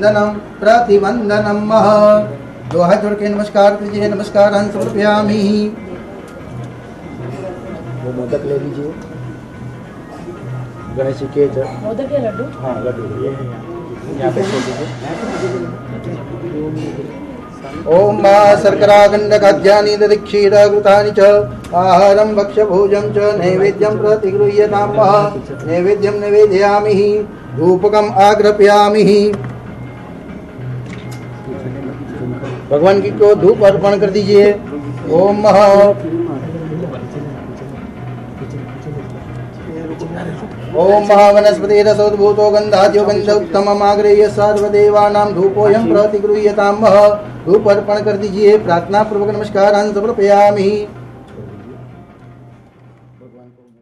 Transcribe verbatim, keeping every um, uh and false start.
वंदनम प्रतिवंदनम। दो हाथ जोड़ के नमस्कार कीजिए। नमस्कार हम समर्पयामि। वो मोदक ले लीजिए, गणेश जी के मोदक या लड्डू? हाँ लड्डू ये यहाँ पे छोड़ दीजिए। ओम मा शर्करा गंडकाद्यानि दधिक्षीर घृतानि च आहारं भक्ष्यभोजं च नैवेद्यं प्रतिगृह्यताम्। नैवेद्यं निवेदयामि, धूपकम् आग्रह्यामि। भगवान की को धूप अर्पण कर दीजिए। ओम ओम महावनस्पति रसोद्भूतो गंधाद्यो गंध उत्तमम् आग्रह्य सर्वदेवानां धूपोऽयं प्रतिगृह्यताम्। धूप अर्पण कर दीजिए। प्रार्थना पूर्वक नमस्कार समर्पयामि। भगवान को